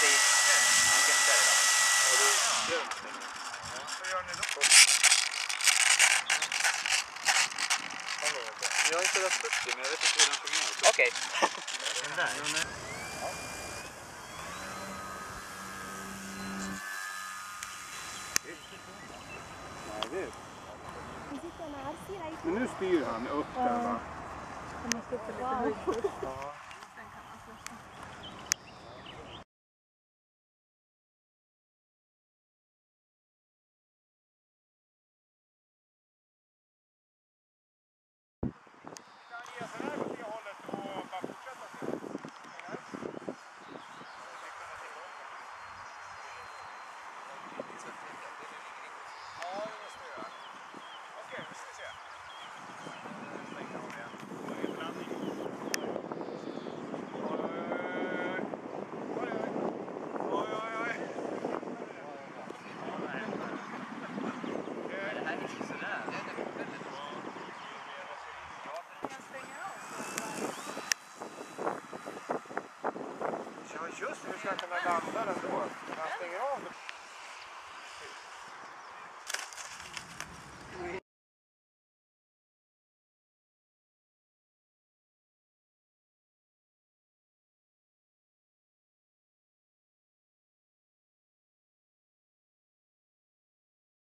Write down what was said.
i vilken ställe då? Ja, det är grönt. Vad gör ni då? Jag har inte rätt upp det, men jag vet inte hur den fungerar. Okej. Den där. Ja, det är. Men nu styr han upp den, va? Jag måste upp lite högt. Ja. Just det, vi ska kunna landa den då.